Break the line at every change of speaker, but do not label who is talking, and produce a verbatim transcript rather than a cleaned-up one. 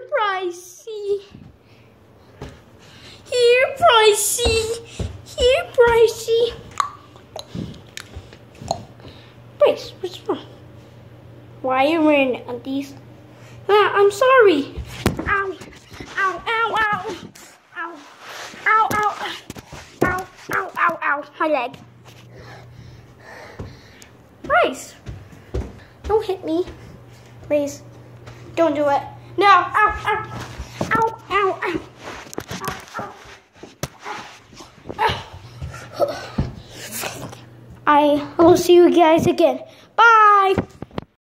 Brycey. Here, Brycey. Here, Brycey. Bryce, what's wrong? Why are you wearing undies? Ah, I'm sorry. Ow, ow, ow, ow. Ow, ow, ow, ow, ow, ow, ow. My leg. Bryce, don't hit me. Please, don't do it. No, ow, ow, ow, ow, ow. I will see you guys again.